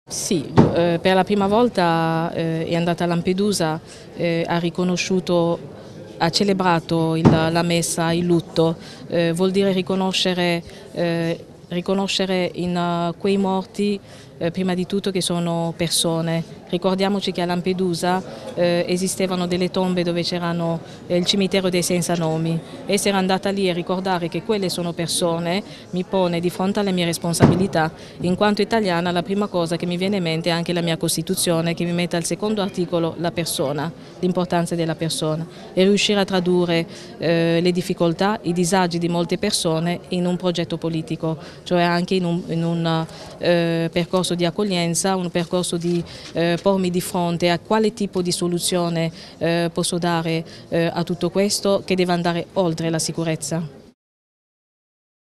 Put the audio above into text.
Sì, per la prima volta è andata a Lampedusa, ha celebrato la messa, il lutto, vuol dire riconoscere in quei morti prima di tutto che sono persone. Ricordiamoci che a Lampedusa esistevano delle tombe dove c'erano il cimitero dei senza nomi. Essere andata lì e ricordare che quelle sono persone mi pone di fronte alle mie responsabilità. In quanto italiana la prima cosa che mi viene in mente è anche la mia Costituzione, che mi mette al secondo articolo la persona, l'importanza della persona, e riuscire a tradurre le difficoltà, i disagi di molte persone in un progetto politico, cioè anche in un percorso di accoglienza, un percorso di pormi di fronte a quale tipo di soluzione posso dare a tutto questo, che deve andare oltre la sicurezza.